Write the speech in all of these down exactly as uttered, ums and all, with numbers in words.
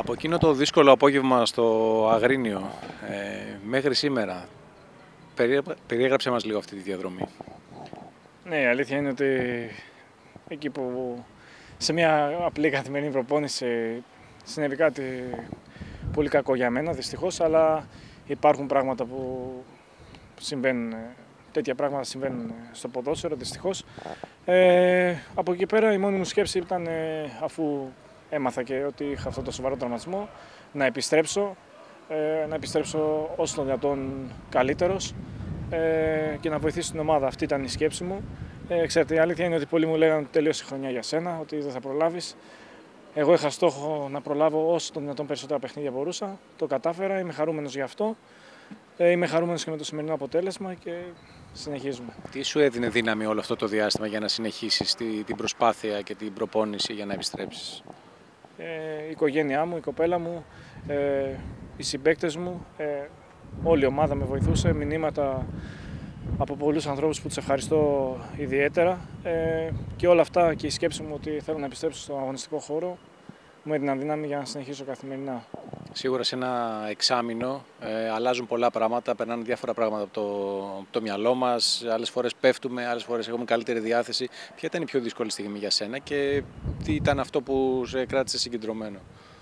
Από εκείνο το δύσκολο απόγευμα στο Αγρίνιο ε, μέχρι σήμερα, περιέγραψε μας λίγο αυτή τη διαδρομή. Ναι, η αλήθεια είναι ότι εκεί που σε μια απλή καθημερινή προπόνηση συνέβη κάτι πολύ κακό για μένα δυστυχώς, αλλά υπάρχουν πράγματα που συμβαίνουν, τέτοια πράγματα συμβαίνουν στο ποδόσφαιρο δυστυχώς. Ε, από εκεί πέρα η μόνη μου σκέψη ήταν, ε, αφού έμαθα και ότι είχα αυτό το σοβαρό τραυματισμό, να επιστρέψω, ε, να επιστρέψω όσο το δυνατόν καλύτερος ε, και να βοηθήσω την ομάδα. Αυτή ήταν η σκέψη μου. Ε, ξέρετε, η αλήθεια είναι ότι πολλοί μου λέγανε ότι τελείωσε η χρονιά για σένα, ότι δεν θα προλάβεις. Εγώ είχα στόχο να προλάβω όσο το δυνατόν περισσότερα παιχνίδια μπορούσα. Το κατάφερα, είμαι χαρούμενος γι' αυτό. Ε, είμαι χαρούμενος και με το σημερινό αποτέλεσμα και συνεχίζουμε. Τι σου έδινε δύναμη όλο αυτό το διάστημα για να συνεχίσεις την προσπάθεια και την προπόνηση για να επιστρέψεις? Ε, η οικογένειά μου, η κοπέλα μου, ε, οι συμπαίκτες μου, ε, όλη η ομάδα με βοηθούσε, μηνύματα από πολλούς ανθρώπους που τους ευχαριστώ ιδιαίτερα ε, και όλα αυτά και η σκέψη μου ότι θέλω να επιστρέψω στον αγωνιστικό χώρο μου έδιναν δύναμη για να συνεχίσω καθημερινά. Σίγουρα σε ένα εξάμηνο ε, αλλάζουν πολλά πράγματα, περνάνε διάφορα πράγματα από το, από το μυαλό μας, άλλες φορές πέφτουμε, άλλες φορές έχουμε καλύτερη διάθεση. Ποια ήταν η πιο δύσκολη στιγμή για σένα και τι ήταν αυτό που σε κράτησε συγκεντρωμένο?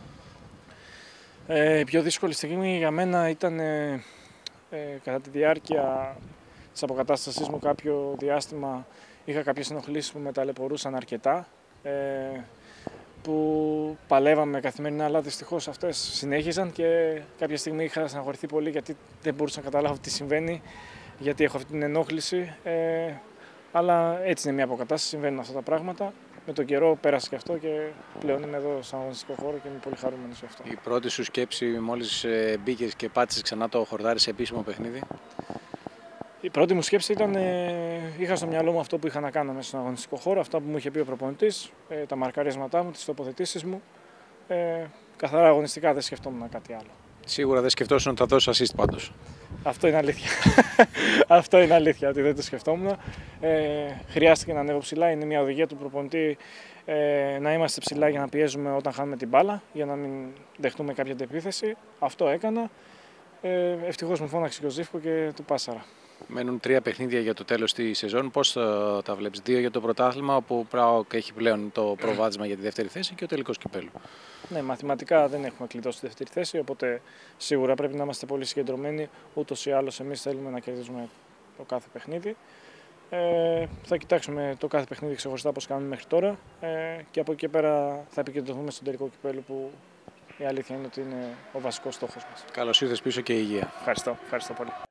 Ε, η πιο δύσκολη στιγμή για μένα ήταν ε, ε, κατά τη διάρκεια της αποκατάστασής μου κάποιο διάστημα είχα κάποιες ενοχλήσεις που με ταλαιπωρούσαν αρκετά, ε, που παλεύαμε καθημερινά, αλλά δυστυχώς αυτές συνέχιζαν και κάποια στιγμή είχα στεναχωρηθεί πολύ γιατί δεν μπορούσα να καταλάβω τι συμβαίνει, γιατί έχω αυτή την ενόχληση, ε, αλλά έτσι είναι μια αποκατάσταση, συμβαίνουν αυτά τα πράγματα. Με τον καιρό πέρασε και αυτό και πλέον είμαι εδώ στον αγωνιστικό χώρο και είμαι πολύ χαρούμενος γι' αυτό. Η πρώτη σου σκέψη μόλις μπήκες και πάτησες ξανά το χορτάρι σε επίσημο παιχνίδι? Η πρώτη μου σκέψη ήταν, ε, είχα στο μυαλό μου αυτό που είχα να κάνω μέσα στον αγωνιστικό χώρο, αυτά που μου είχε πει ο προπονητής, ε, τα μαρκαρίσματά μου, τις τοποθετήσεις μου. Ε, καθαρά αγωνιστικά δεν σκεφτόμουν κάτι άλλο. Σίγουρα δεν σκεφτόσουν ότι θα δώσει assist πάντως. Αυτό είναι αλήθεια. Αυτό είναι αλήθεια, ότι δεν το σκεφτόμουν. Ε, χρειάστηκε να ανέβω ψηλά, είναι μια οδηγία του προπονητή ε, να είμαστε ψηλά για να πιέζουμε όταν χάνουμε την μπάλα, για να μην δεχτούμε κάποια αντεπίθεση. Αυτό έκανα. Ε, ευτυχώς μου φώναξε και ο Ζήφκο και του πάσαρα. Μένουν τρία παιχνίδια για το τέλος της σεζόν. Πώς τα, τα βλέπεις? Δύο για το πρωτάθλημα, όπου ΠΑΟΚ έχει πλέον το προβάδισμα για τη δεύτερη θέση, και ο τελικός κυπέλλου. Ναι, μαθηματικά δεν έχουμε κλειδώσει τη δεύτερη θέση, οπότε σίγουρα πρέπει να είμαστε πολύ συγκεντρωμένοι. Ούτως ή άλλως εμείς θέλουμε να κερδίζουμε το κάθε παιχνίδι. Ε, θα κοιτάξουμε το κάθε παιχνίδι ξεχωριστά όπως κάνουμε μέχρι τώρα ε, και από εκεί πέρα θα επικεντρωθούμε στον τελικό κυπέλλου, που η αλήθεια είναι ότι είναι ο βασικός στόχος μας. Καλώς ήρθες πίσω και υγεία. Ευχαριστώ, ευχαριστώ πολύ.